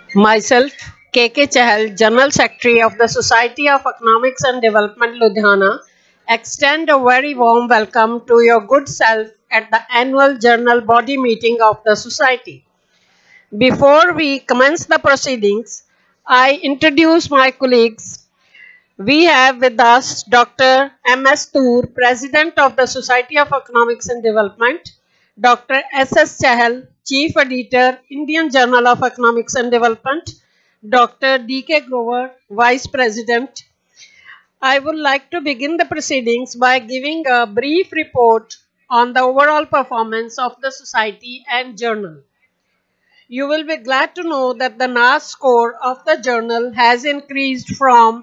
Myself, K.K. Chahal, General Secretary of the Society of Economics and Development, Ludhiana, extend a very warm welcome to your good self at the annual General Body Meeting of the Society. Before we commence the proceedings, I introduce my colleagues. We have with us Dr. M.S. Toor, President of the Society of Economics and Development, Dr. S.S. Chahal, Chief Editor, Indian Journal of Economics and Development, Dr. D.K. Grover, Vice President. I would like to begin the proceedings by giving a brief report on the overall performance of the Society and Journal. You will be glad to know that the NAS score of the journal has increased from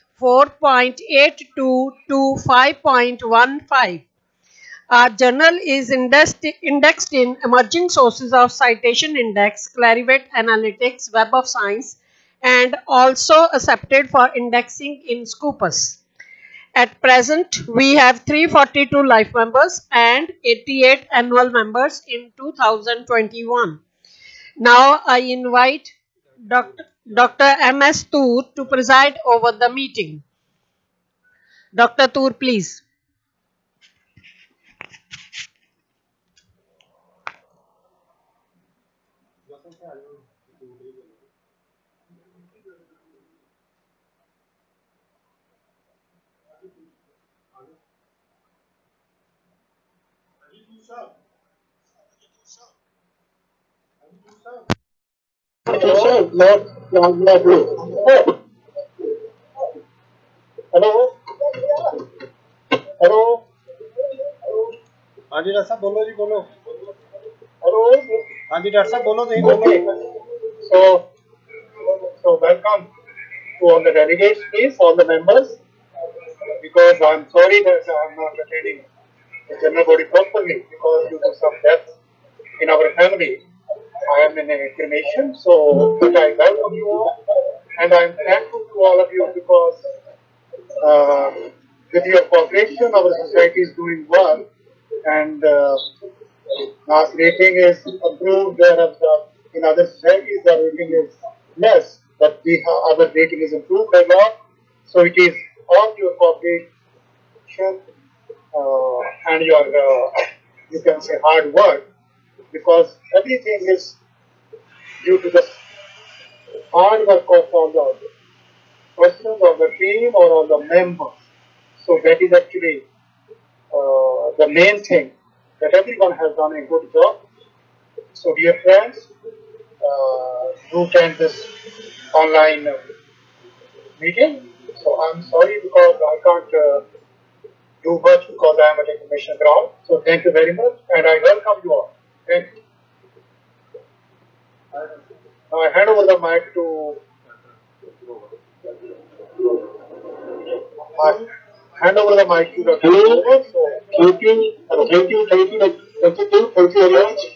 4.82 to 5.15. Our journal is indexed in Emerging Sources of Citation Index, Clarivate Analytics, Web of Science, and also accepted for indexing in Scopus. At present, we have 342 life members and 88 annual members in 2021. Now I invite Dr. M.S. Toor to preside over the meeting. Dr. Toor, please. Hello hello हाँ जी doctor साहब बोलो जी बोलो hello हाँ जी doctor साहब बोलो नहीं बोलो so welcome to all the delegates, please, all the members, because I'm sorry that I'm not attending the general body properly because due to some death in our family. I am in a cremation, so but I welcome you all, and I'm thankful to all of you because with your cooperation, our society is doing well, and our rating is improved. Whereas in other societies, the rating is less, but our rating is improved a lot. So it is all your cooperation and your you can say hard work, because everything is due to the hard work of all the persons of the team or all the members. So that is actually the main thing, that everyone has done a good job. So dear friends, do attend this online meeting. So I'm sorry because I can't do much because I am at a commission ground. So thank you very much, and I welcome you all. Thank you. Now I hand over the mic to Dr. Hello. So, Thank you, Dr. Toor. Thank you very much.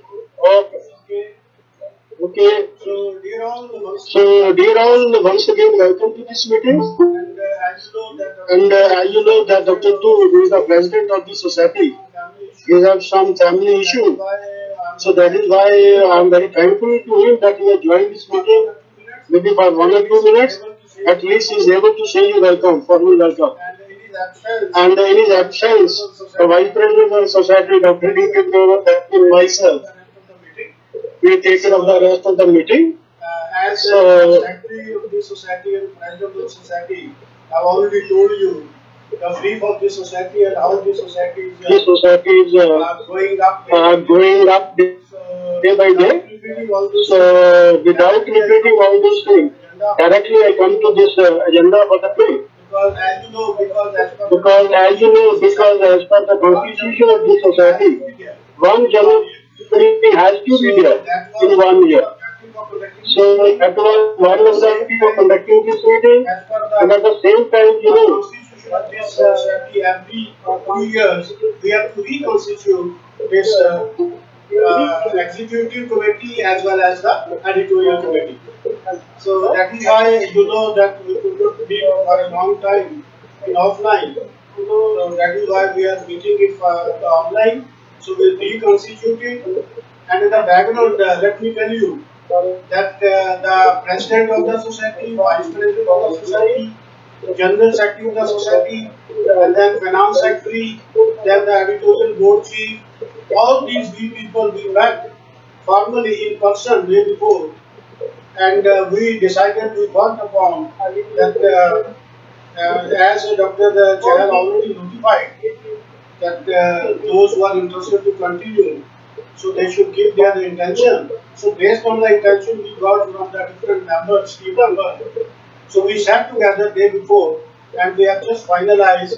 Okay. So, dear all, once again, welcome to this meeting. And as you know that Dr. Toor, who is the president of the society, he has some family issue. So that is why I am very thankful to him that he has joined this meeting. Maybe for 1 or 2 minutes, at least he is able to say you welcome, formal welcome. And in his absence, the Vice President of the Society, Dr. D.K. Grover, and myself, we take care of the rest of the meeting. As Secretary of the Society and President of the Society, I have already told you the brief of the society and how the society is going up day by day. So without repeating all those things, directly I come to this agenda for the day. Because as you know, because as per the constitution of the society, one general secretary has to be there in 1 year. So that was one of the activity for conducting this meeting, and at the same time, this society every 2 years we have to reconstitute this executive committee as well as the editorial committee. So that is why you know that we could not meet for a long time in offline. So that is why we are meeting it for the online. So we'll reconstitute it. And in the background, let me tell you that the president of the society, vice president of the society, general secretary of the society, and then finance secretary, then the editorial board chief, all these people we met formally in person day before, and we decided, we worked upon that as Dr. Chahal already notified that those who are interested to continue, so they should give their intention. So based on the intention we got from the different members, team members, so we sat together day before and we have just finalized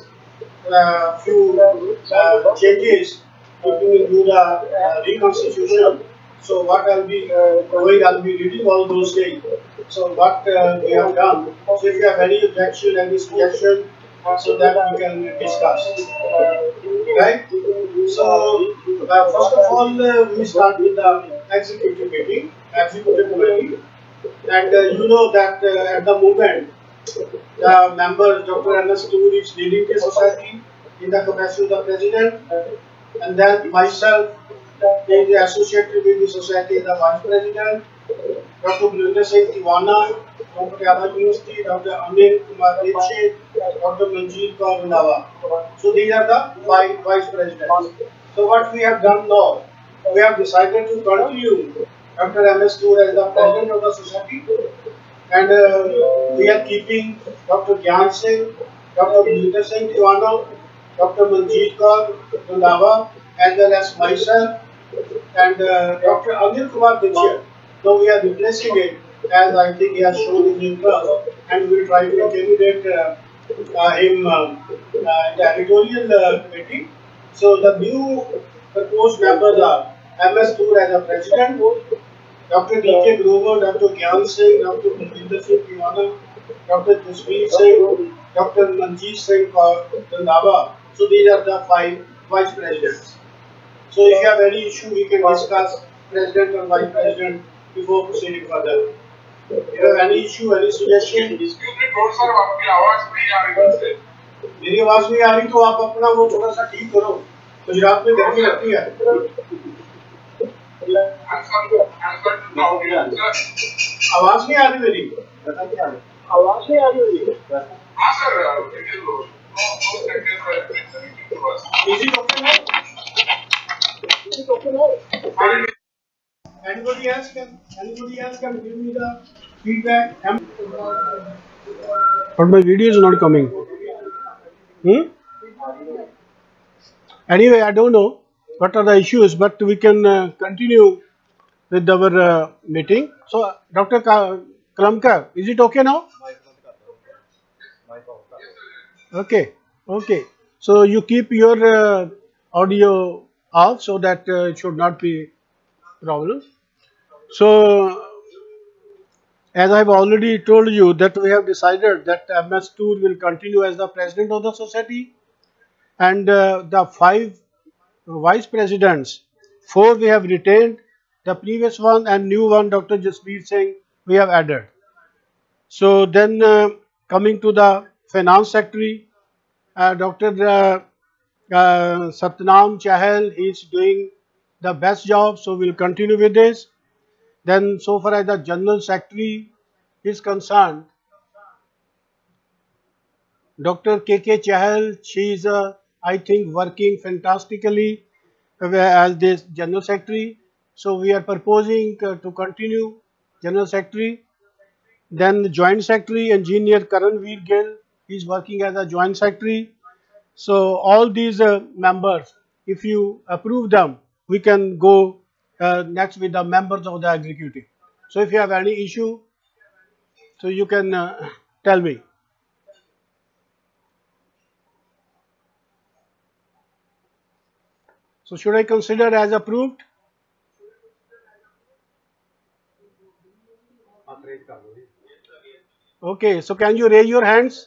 few changes to the reconstitution. So what I'll be doing, I'll be reading all those things. So what we have done. So if you have any objection, any suggestion, so that we can discuss. Right? So first of all, we start with the executive meeting, executive committee, and you know that at the moment the member Dr. M.S. Toor is leading the society in the capacity of the president, and then myself is associated with the society as the vice president, Dr. Blunder Singh Tiwana, from Patiala University, Dr. Anil Kumar Dikshit, Dr. Manjeet Kaur Randhawa. So these are the five vice presidents. So what we have done now, we have decided to continue Dr. M.S. Toor as the president of the society, and we are keeping Dr. Gyan Singh, Dr. Blunder Singh Tiwana, Dr. Manjeet Kaur Randhawa, as well as myself and Dr. Anil Kumar Dikshit. So we are replacing it, as I think he has shown his interest, and we will try to accommodate him in the editorial committee. So the new proposed members are M.S. Toor as a president, Dr. D.K. Grover, Dr. Gyan Singh, Dr. Blunder Singh Tiwana, Dr. Jasbir Singh, Dr. Manjeet Singh Randhawa. So these are the five vice presidents. So if you have any issue, we can discuss president and vice president before proceeding further. If you have any issue, any suggestion? मेरी आवाज नहीं आ रही तो आप अपना वो थोड़ा सा ठीक करो. गुजरात में गर्मी लगती है. आवाज नहीं आ रही मेरी. आवाज नहीं आ रही मेरी. हाँ sir. Is it okay now? Is it okay now? Anybody else can give me the feedback? But my video is not coming. Anyway, I don't know what are the issues, but we can continue with our meeting. So, Dr. Kalamkar, is it okay now? Okay, okay. So you keep your audio off so that it should not be problem. So, as I have already told you that we have decided that M.S. Toor will continue as the president of the society, and the five vice presidents, four we have retained, the previous one and new one, Dr. Jasbir Singh, we have added. So then coming to the finance secretary, Dr. Satnam Chahal, he is doing the best job, so we will continue with this. Then so far as the general secretary is concerned, Dr. K.K. Chahal, she is I think working fantastically as this general secretary. So we are proposing to continue general secretary. Then the joint secretary, engineer Karanveer Gill, is working as a joint secretary. So all these members, if you approve them, we can go next with the members of the executive. So if you have any issue, so you can tell me. So should I consider as approved? Okay, so can you raise your hands?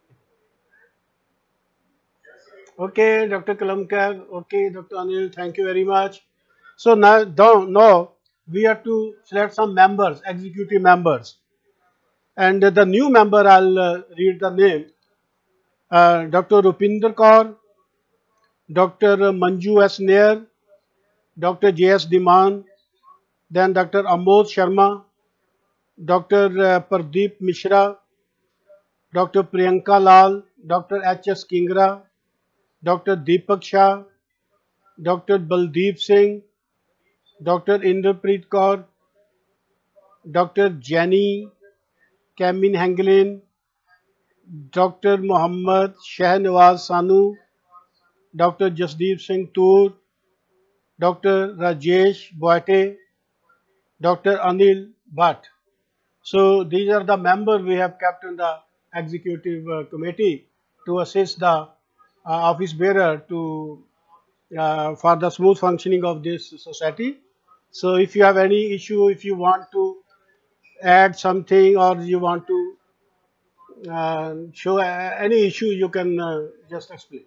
Okay, Dr. Kalamkar. Okay, Dr. Anil, thank you very much. So now we have to select some members, executive members. And the new member, I'll read the name. Dr. Rupinder Kaur, Dr. Manju S. Nair, Dr. J.S. Diman, then Dr. Amod Sharma, Dr. Pradeep Mishra, Dr. Priyanka Lal, Dr. H.S. Kingra, Dr. Deepak Shah, Dr. Baldeep Singh, Dr. Inderpreet Kaur, Dr. Jenny Kamin Hanglin, Dr. Mohammad Shahnawaz Sanu, Dr. Jasdeep Singh Toor, Dr. Rajesh Boite, Dr. Anil Bhatt. So these are the members we have kept in the executive committee to assist the office bearer to for the smooth functioning of this society. So if you have any issue, if you want to add something or you want to show any issue, you can just explain.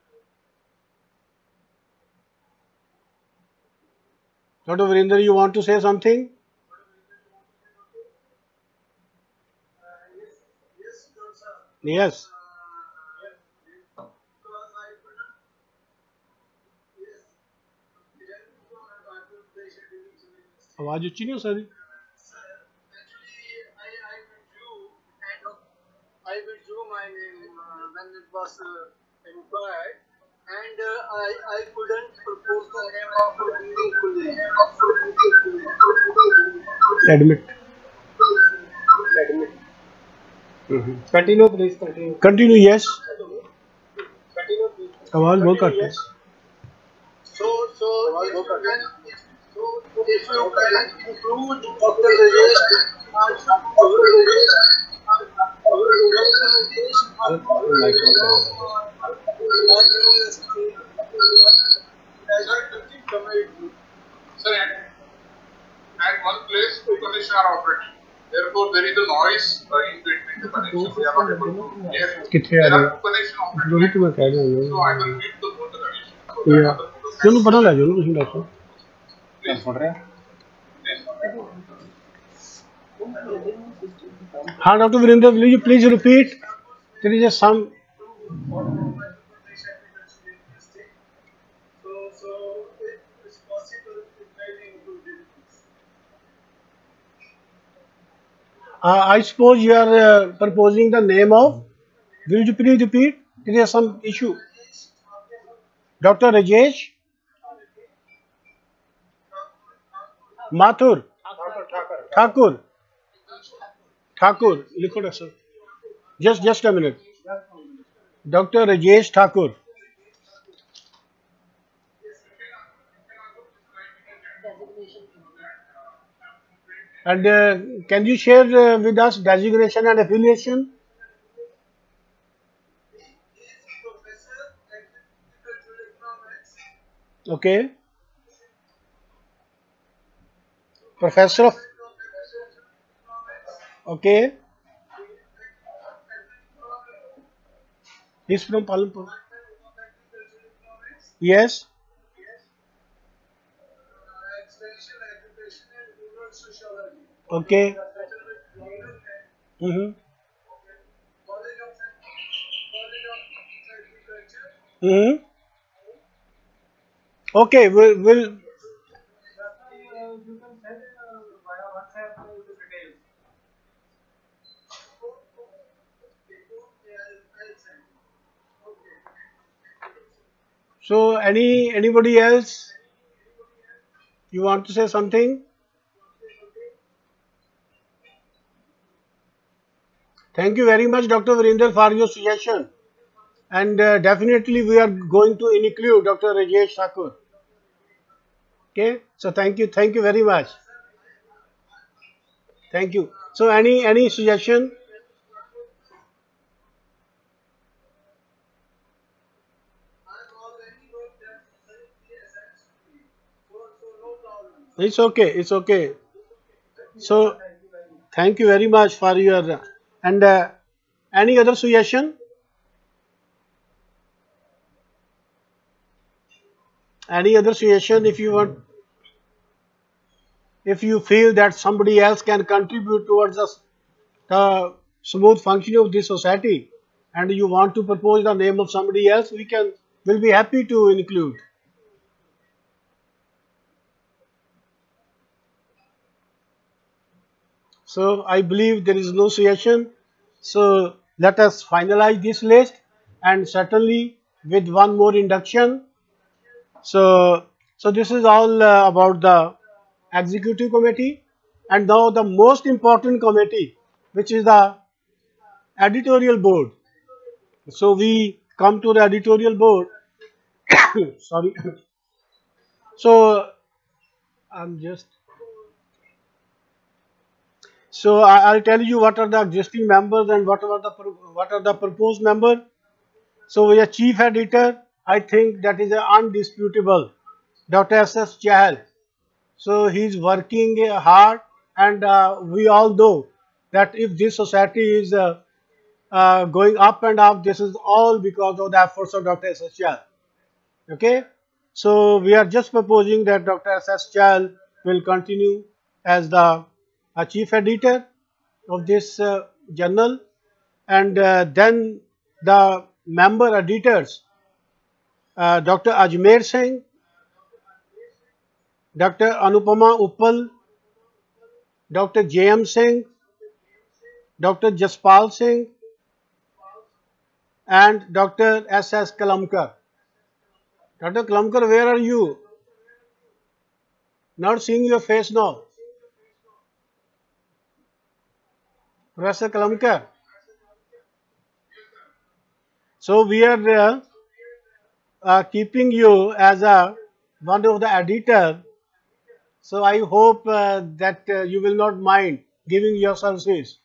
Dr. Virender, you want to say something? Yes. आवाज अच्छी नहीं हो सारी I withdrew my name when it was inquired, and I couldn't propose the name of meaningful name. Admit. Continue, please continue. Continue, yes. Continue, please. आवाज बहुत घट है So if you can include Dr. Rajesh, Sir, at one place, two connections are operating. Therefore, there is a noise in between the connections. We are not able to hear it. कितने आ There रहे are two connections operating. Rohit मैं कह रहा हूँ So I will mute the both the connection. या चलो पता लग जाओ तुम डॉक्टर सुन रहे हैं? हाँ doctor Virendra will you please repeat there is a some So it's possible it may be included. I suppose you are proposing the name of will you please repeat there is some issue Dr. Rajesh Mathur Thakur लिखो doctor sir just a minute Dr. Rajesh Thakur and can you share with us designation and affiliation Professor at Agricultural Economics. okay professor of okay he's from Palampur yes Extension Education and Rural Sociology. okay College of Agriculture. Okay we'll You can send via WhatsApp the details. I'll send. so anybody else you want to say something thank you very much Dr. Virender for your suggestion and definitely we are going to include Dr. Rajesh Thakur okay so thank you very much thank you so any suggestion I've already worked at the SNC, so no problem. it's okay so thank you very much for your and any other suggestion if you want if you feel that somebody else can contribute towards the smooth functioning of this society and you want to propose the name of somebody else we'll be happy to include So I believe there is no suggestion. So let us finalize this list, and certainly with one more induction. So this is all about the executive committee, and now the most important committee, which is the editorial board. So we come to the editorial board. Sorry. So I'm just. So I'll tell you what are the existing members and what are the proposed members. So we have chief editor. I think that is undisputable, Dr. S.S. Chahal. So he is working hard, and we all know that if this society is going up and up, this is all because of the efforts of Dr. S.S. Chahal. Okay, so we are just proposing that Dr. S.S. Chahal will continue as the chief editor of this journal, and then the member editors, Dr. Ajmer Singh, Dr. Anupama Uppal, Dr. J.M. Singh, Dr. Jaspal Singh, and Dr. S.S. Kalamkar. Dr. Kalamkar, where are you? Not seeing your face now. Professor Kalamkar. So we are keeping you as one of the editor. So I hope that you will not mind giving your services.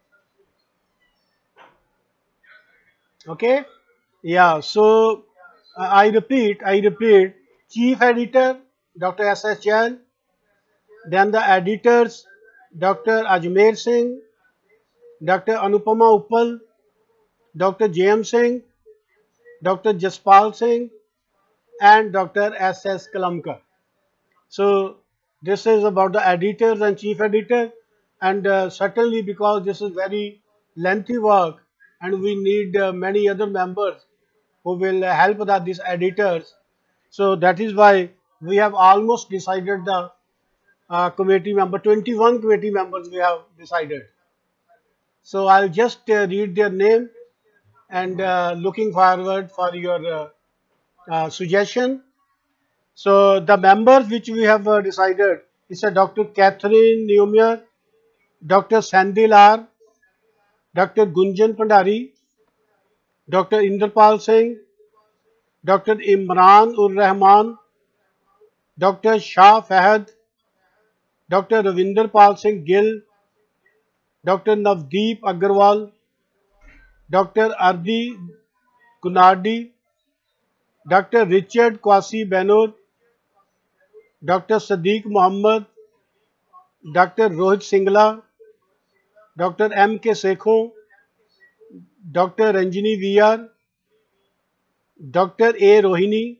Okay? Yeah. So I repeat, chief editor Dr. S.S. Chahal, then the editors Dr. Ajmer Singh, Dr. Anupama Uppal, Dr. J.M. Singh, Dr. Jaspal Singh, and Dr. S.S. Kalamkar. So this is about the editors and chief editor, and certainly because this is very lengthy work and we need many other members who will help these editors. So that is why we have almost decided the committee member, 21 committee members we have decided. So I'll just read their name, and looking forward for your suggestion. So the members which we have decided is Dr. Catherine Neumier, Dr. Sandil R, Dr. Gunjan Pandari, Dr. Inderpal Singh, Dr. Imran Ur Rahman, Dr. Shah Fahad, Dr. Ravinder Pal Singh Gill, Dr. Navdeep Agarwal, Dr. Ardi Gunardi, Dr. Richard Kwasi Benor, Dr. Sadiq Muhammad, Dr. Rohit Singla, Dr. M.K. Sekho, Dr. Ranjini VR, Dr. A. Rohini,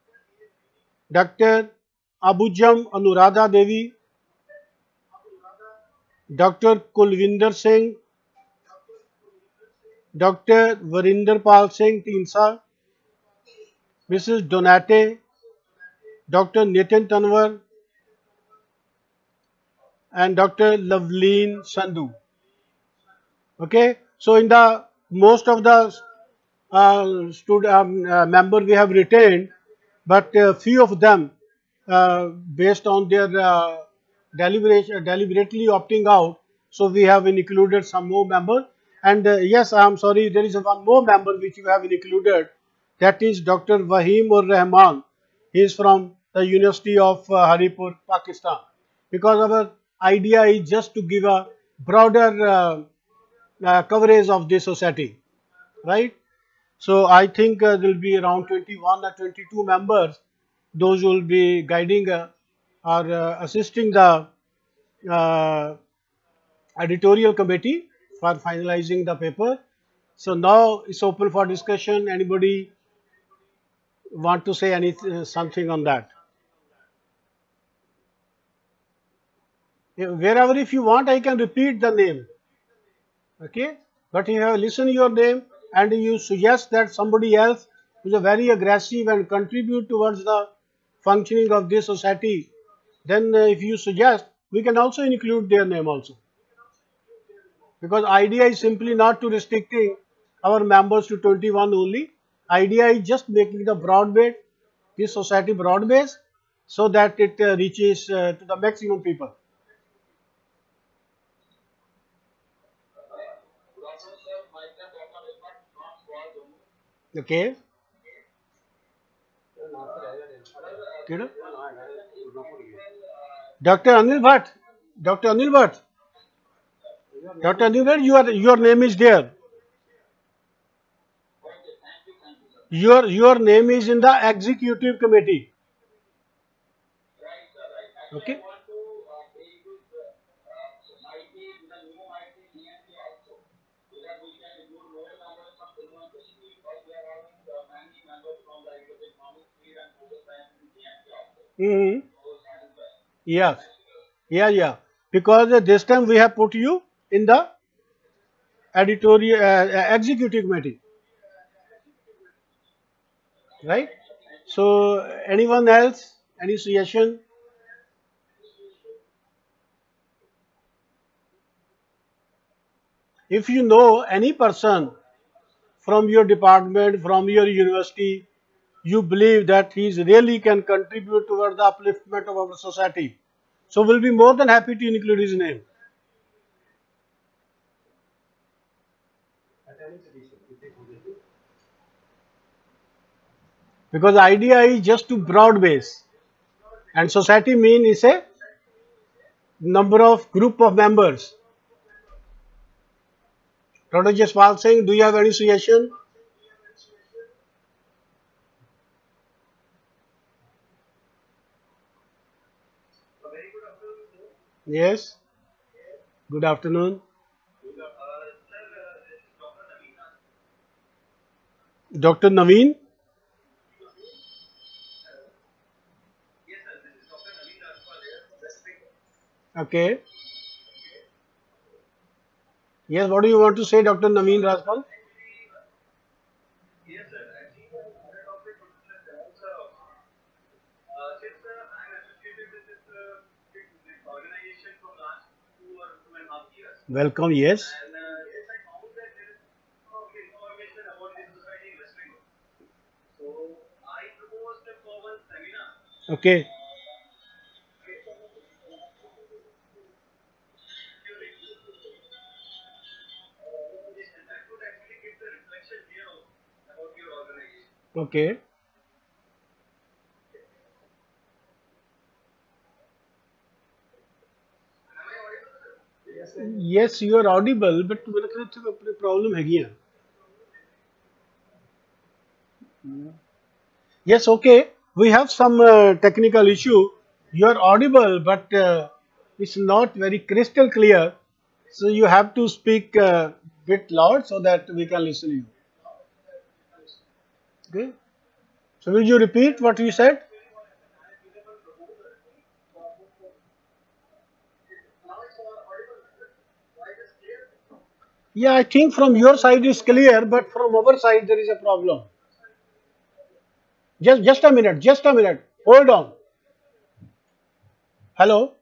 Dr. Abujam Anuradha Devi, Dr. Kulvinder Singh, Dr. Varinder Pal Singh Tinsa, Mrs. Donate, Dr. Nitin Tanwar, and Dr. Loveleen Sandhu. Okay, so in the most of the member we have retained, but few of them based on their deliberately opting out, so we have included some more members. And yes, I am sorry, there is one more member which we have included, that is Dr. Waheem Ur Rahman. He is from the University of Haripur, Pakistan, because our idea is just to give a broader coverage of this society, right? So I think there will be around 21 or 22 members, those who will be guiding or assisting the editorial committee for finalizing the paper. So now it's open for discussion. Anybody want to say anything, something on that? Wherever if you want, I can repeat the name. Okay, but you have listened your name and you suggest that somebody else who is very aggressive and contribute towards the functioning of this society, then if you suggest, we can also include their name also. Because idea is simply not to restricting our members to 21 only. Idea is just making the broad base, this society broad base, so that it reaches to the maximum people. Okay. Dr. Anil Bhatt. Dr. Anil Bhatt. Dr. Anil Bhatt, your name is there. Your name is in the executive committee. Okay. Hmm. Yeah. Yeah. Because this time we have put you in the editorial executive committee, right? So anyone else? Any suggestion? If you know any person from your department, from your university, you believe that he really can contribute toward the upliftment of our society, so we'll be more than happy to include his name. Because idea is just to broad base, and society mean is a number of group of members. Dr. Jaspal Singh, do you have any suggestion? Yes. Good afternoon. Dr. Naveen. Okay. Yes, what do you want to say, Dr. Naveen Rajpal? Welcome, yes. Okay. Okay. Yes, you are audible, but मेरे ख्याल से अपने problem है क्या? Yes, okay. We have some technical issue. You are audible, but it's not very crystal clear. So you have to speak bit loud so that we can listen to you. Okay. So will you repeat what you said? Yeah, I think from your side is clear, but from our side there is a problem. Just a minute. Just a minute. Hold on. Hello.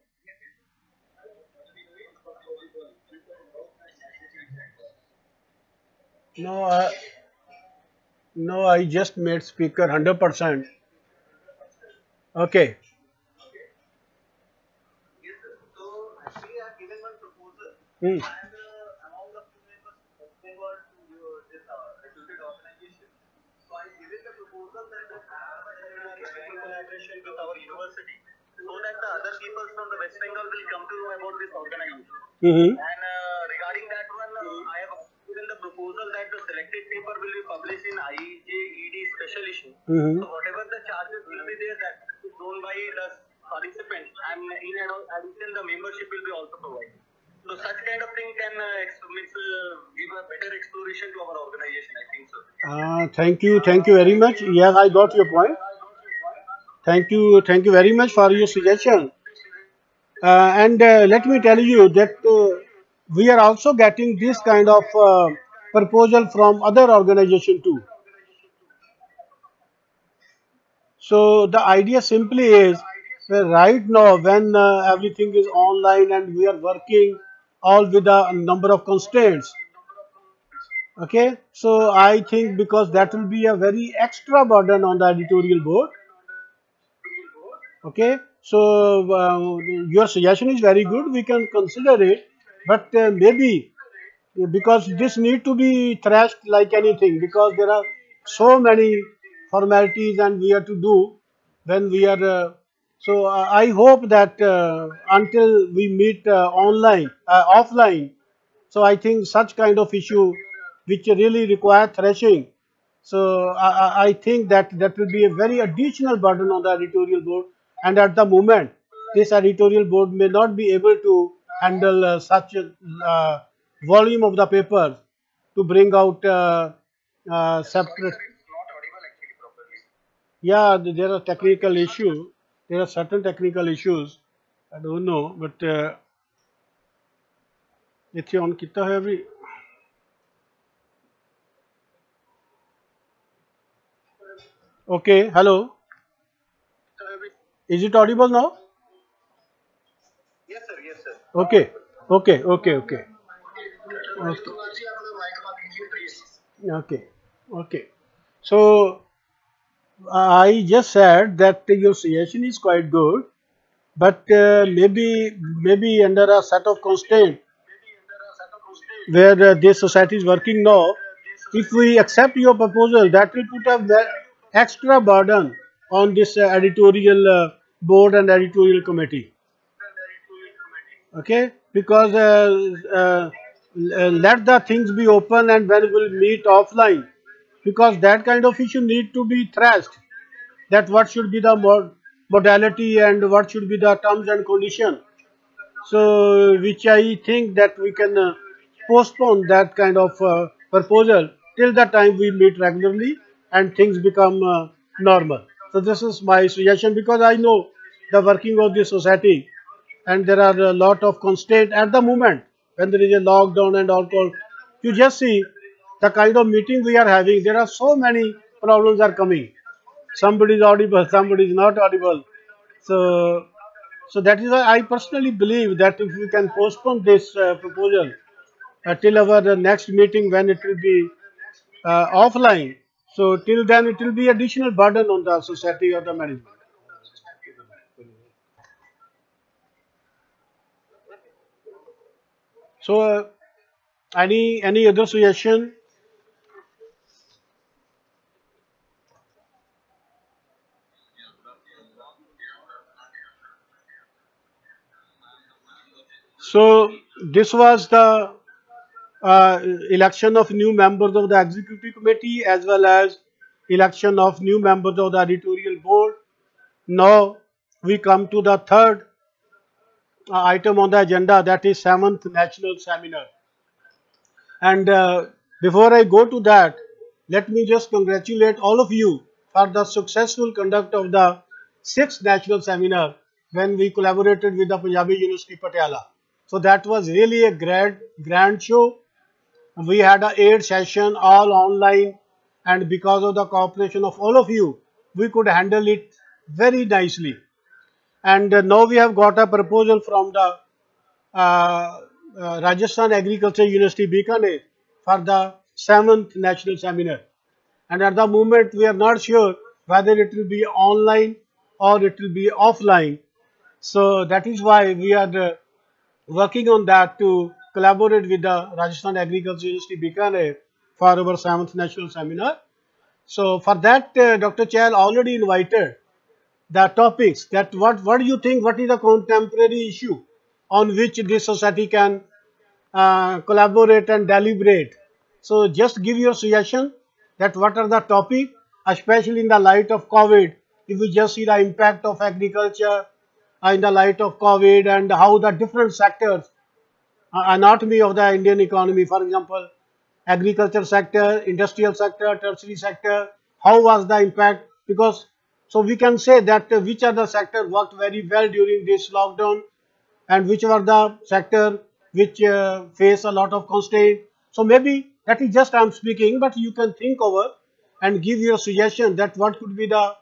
No, no. I just made speaker 100%. Okay. Hmm. With our university, so that the other people from the West Bengal will come to know about this organization. Mm-hmm. And regarding that one, I have given the proposal that the selected paper will be published in IJED special issue. Mm-hmm. So whatever the charges will be there, that is known by the participants, and in addition, the membership will be also provided. So such kind of thing can give a better exploration to our organization, I think so. Thank you very much. Yes, I got your point. Thank you very much for your suggestion. And let me tell you that we are also getting this kind of proposal from other organization too. So the idea simply is right now when everything is online and we are working all with a number of constraints. Okay, so I think because that will be a very extra burden on the editorial board. Okay, so your suggestion is very good. We can consider it, but maybe because this need to be thrashed like anything, because there are so many formalities and we have to do when we are. I hope that until we meet offline. So I think such kind of issue which really require thrashing. So I think that that will be a very additional burden on the editorial board, and at the moment, this editorial board may not be able to handle such a volume of the papers to bring out separate. Yeah, there are technical issues. There are certain technical issues. I don't know, but ਇੱਥੇ on ਕੀਤਾ ਹੋਇਆ ਵੀ. Okay, hello. Is it audible now? Yes, sir. Yes, sir. Okay, okay, okay, okay. Okay, okay. So I just said that your suggestion is quite good, but maybe under a set of constraints where this society is working now, if we accept your proposal, that will put a extra burden on this editorial board and editorial committee. Okay, because let the things be open and when we'll meet offline, because that kind of issue need to be thrashed, that what should be the modality and what should be the terms and condition. So which I think that we can postpone that kind of proposal till the time we meet regularly and things become normal. So this is my suggestion, because I know the working of the society and there are a lot of constraints at the moment when there is a lockdown and all. You just see the kind of meeting we are having. There are so many problems are coming. Somebody is audible, somebody is not audible. So that is why I personally believe that if we can postpone this proposal till our next meeting when it will be offline, so till then it will be additional burden on the society or the management. So any other suggestion? So this was the election of new members of the executive committee as well as election of new members of the editorial board. Now we come to the third item on the agenda, that is 7th National Seminar. And before I go to that, let me just congratulate all of you for the successful conduct of the 6th National Seminar when we collaborated with the Punjabi University Patiala. So that was really a grand show. We had a 8 session all online, and because of the cooperation of all of you, we could handle it very nicely. And now we have got a proposal from the Rajasthan Agriculture University Bikaner for the 7th National Seminar. And at the moment we are not sure whether it will be online or it will be offline. So that is why we are working on that to collaborate with the Rajasthan Agriculture University Bikaner for our 7th National Seminar. So for that, Dr. Chahal already invited the topics, that what do you think, what is the contemporary issue on which this society can collaborate and deliberate. So just give your suggestion that what are the topics, especially in the light of COVID, if we just see the impact of agriculture in the light of COVID and how the different sectors, anatomy of the Indian economy, for example, agriculture sector, industrial sector, tertiary sector, how was the impact? Because so we can say that which are the sector worked very well during this lockdown and which were the sector which face a lot of constraint. So maybe that is just I am speaking, but you can think over and give your suggestion that what could be the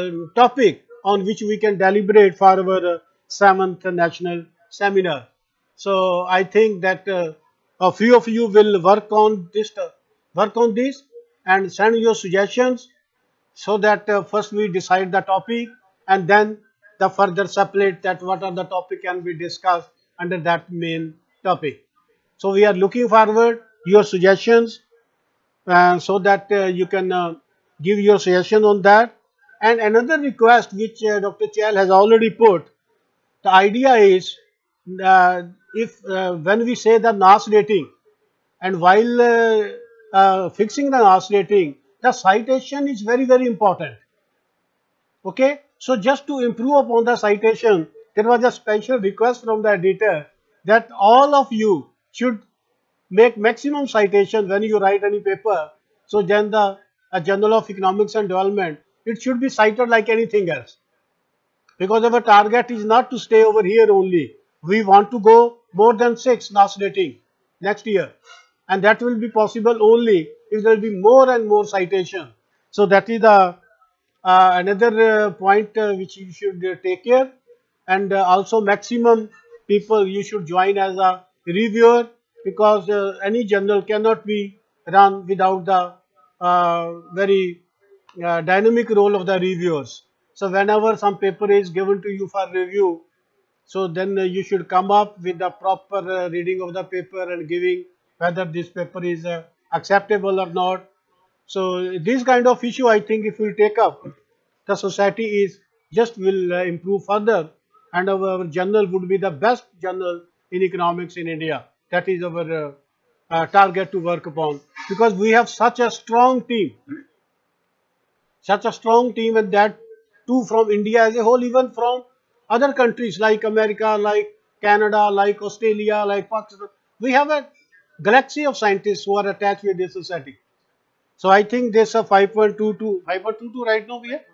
topic on which we can deliberate for our 7th National Seminar. So I think that a few of you will work on this and send your suggestions, so that first we decide the topic, and then the further separate that what are the topic can be discussed under that main topic. So we are looking forward your suggestions, so that you can give your suggestion on that. And another request which Dr. Chal has already put, the idea is, if when we say the NAS rating, and while fixing the NAS rating, the citation is very, very important. Okay, so just to improve upon the citation, there was a special request from the editor that all of you should make maximum citation when you write any paper. So then the Journal of Economics and Development, it should be cited like anything else, because our target is not to stay over here only. We want to go more than 6 NAS rating next year, and that will be possible only if there will be more and more citation. So that is the another point which you should take care, and also maximum people you should join as a reviewer, because any journal cannot be run without the very dynamic role of the reviewers. So whenever some paper is given to you for review, so then you should come up with the proper reading of the paper and giving whether this paper is acceptable or not. So this kind of issue, I think, if we take up, the society is just will improve further, and our journal would be the best journal in economics in India. That is our target to work upon, because we have such a strong team, and that too from India as a whole, even from other countries like America, like Canada, like Australia, like Pakistan. We have a galaxy of scientists who are attached with this society. So I think there's a 5.22 right now we have.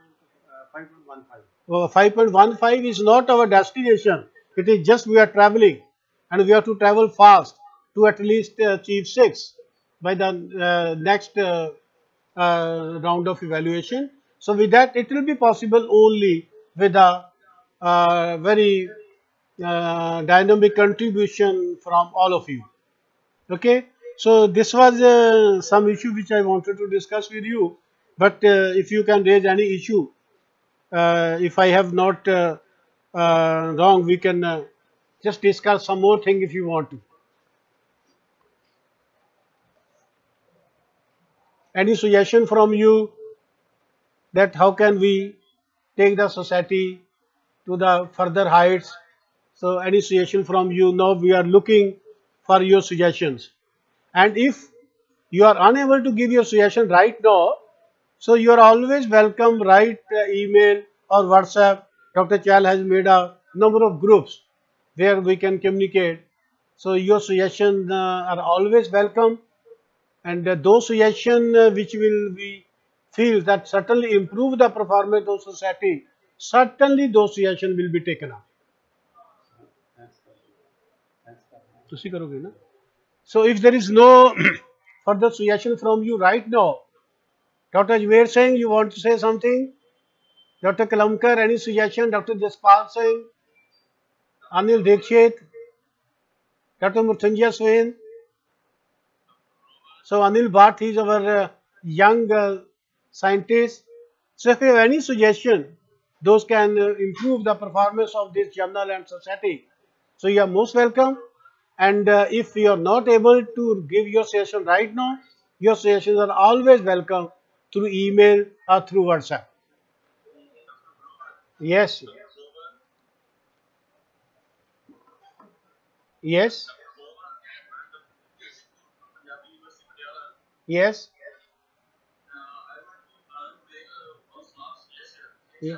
5.15 is not our destination. It is just we are traveling, and we have to travel fast to at least achieve 6 by the next round of evaluation. So with that, it will be possible only with a very dynamic contribution from all of you. Okay, so this was some issue which I wanted to discuss with you. But if you can raise any issue, if I have not wrong, we can just discuss some more thing if you want to. Any suggestion from you that how can we take the society to the further heights? So any suggestion from you? Now we are looking for your suggestions, and if you are unable to give your suggestion right now, so you are always welcome. Write email or WhatsApp. Dr. Chal has made a number of groups where we can communicate. So your suggestions are always welcome, and those suggestions which will be feel that certainly improve the performance of society, certainly those suggestions will be taken up. So if there is no further suggestion from you right now, Dr. Ajmer Singh, you want to say something? Dr. Kalamkar, any suggestion? Dr. Jaspal Singh, Anil Dikshit, Dr. Murthanjia Swain. So Anil Bhatt is our young scientist. So if you have any suggestion, those can improve the performance of this journal and society. So you are most welcome. And if you are not able to give your suggestion right now, your suggestions are always welcome through email or through WhatsApp. Yes. Yes. Yes. Yeah.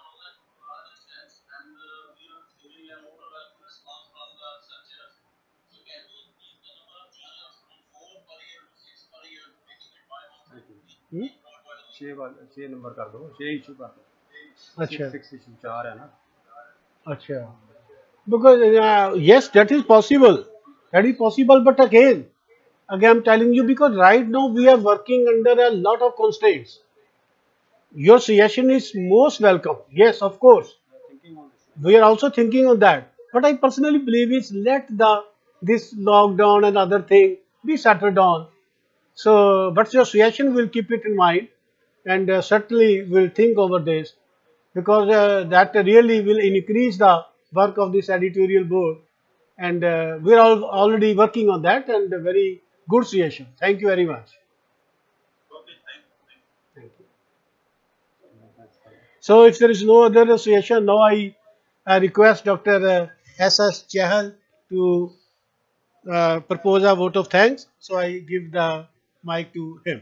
Hmm? 6 number कर दो, 6 issue कर दो. अच्छा. 6 issue 4 है ना. अच्छा. Because yes, that is possible. That is possible, but again I'm telling you, because right now we are working under a lot of constraints. Your suggestion is most welcome. Yes, of course. We are also thinking on that. What I personally believe is let this lockdown and other thing be settled down. So, but the association will keep it in mind and certainly will think over this because that really will increase the work of this editorial board and we are all already working on that and a very good suggestion. Thank you very much. Thank you. So if there is no other association, now I request Dr. S.S. Chahal to propose a vote of thanks. So I give the mic to him.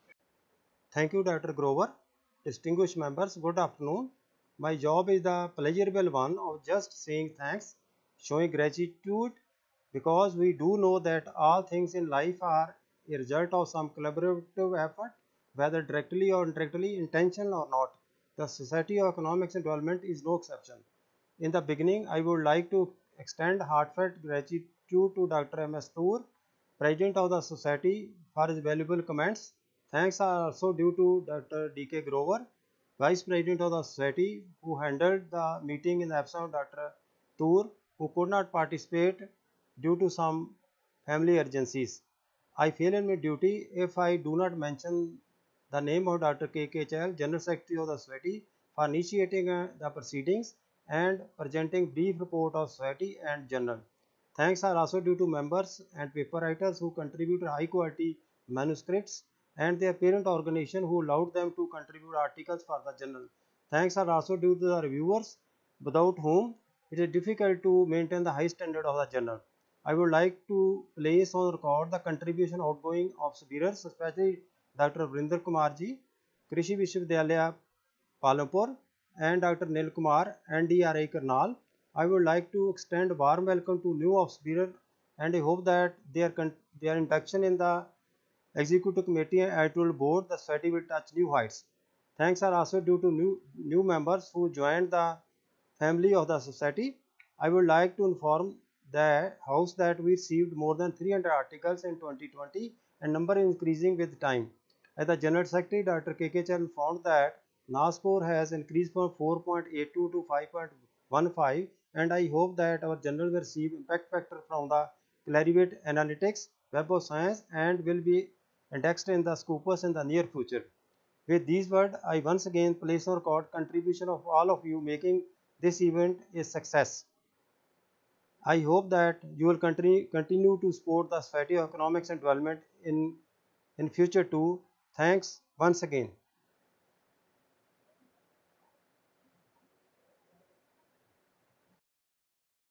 Thank you, Dr. Grover. Distinguished members, good afternoon. My job is the pleasurable one of just saying thanks, showing gratitude, because we do know that all things in life are a result of some collaborative effort, whether directly or indirectly, intentional or not. The Society of Economics and Development is no exception. In the beginning, I would like to extend heartfelt gratitude to Dr. M.S. Toor, President of the Society, for his valuable comments. Thanks are also due to Dr. D.K. Grover, Vice President of the Society, who handled the meeting in the absence of Dr. Toor, who could not participate due to some family urgencies. I fail in my duty if I do not mention the name of Dr. K.K. Chahal, General Secretary of the Society, for initiating the proceedings and presenting brief report of Society and Journal. Thanks are also due to members and paper writers who contributed high quality manuscripts and their parent organization who allowed them to contribute articles for the journal. Thanks are also due to the reviewers without whom it is difficult to maintain the high standard of the journal. I would like to place on record the contribution outgoing of speakers, especially Dr. Vrinder Kumar ji, Krishi Vishwavidyalaya Palampur, and Dr. Nil Kumar and DRI Karnal. I would like to extend a warm welcome to new officers and I hope that their induction in the Executive Committee and Editorial Board, the society will touch new heights. Thanks are also due to new members who joined the family of the society. I would like to inform the House that we received more than 300 articles in 2020 and number is increasing with time. As the General Secretary, Dr. K.K. Chahal found that NAS score has increased from 4.82 to 5.15 and I hope that our journal will receive impact factor from the Clarivate Analytics, Web of Science and will be indexed in the Scopus in the near future. With these words, I once again place on record contribution of all of you making this event a success. I hope that you will continue to support the Society of Economics and Development in future too. Thanks once again.